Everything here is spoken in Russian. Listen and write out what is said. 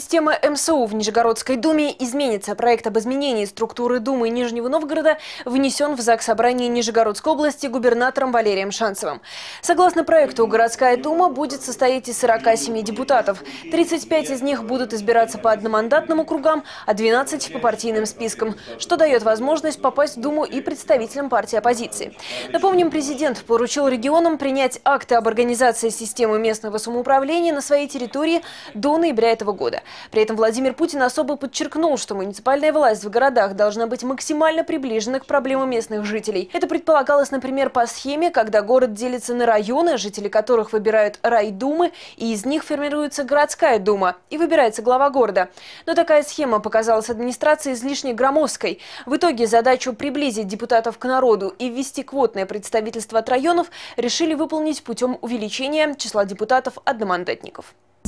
Система МСУ в Нижегородской думе изменится. Проект об изменении структуры Думы Нижнего Новгорода внесен в Заксобрание Нижегородской области губернатором Валерием Шанцевым. Согласно проекту, городская дума будет состоять из 47 депутатов. 35 из них будут избираться по одномандатным округам, а 12 – по партийным спискам, что дает возможность попасть в Думу и представителям партии оппозиции. Напомним, президент поручил регионам принять акты об организации системы местного самоуправления на своей территории до ноября этого года. При этом Владимир Путин особо подчеркнул, что муниципальная власть в городах должна быть максимально приближена к проблемам местных жителей. Это предполагалось, например, по схеме, когда город делится на районы, жители которых выбирают райдумы, и из них формируется городская дума и выбирается глава города. Но такая схема показалась администрации излишне громоздкой. В итоге задачу приблизить депутатов к народу и ввести квотное представительство от районов решили выполнить путем увеличения числа депутатов-одномандатников.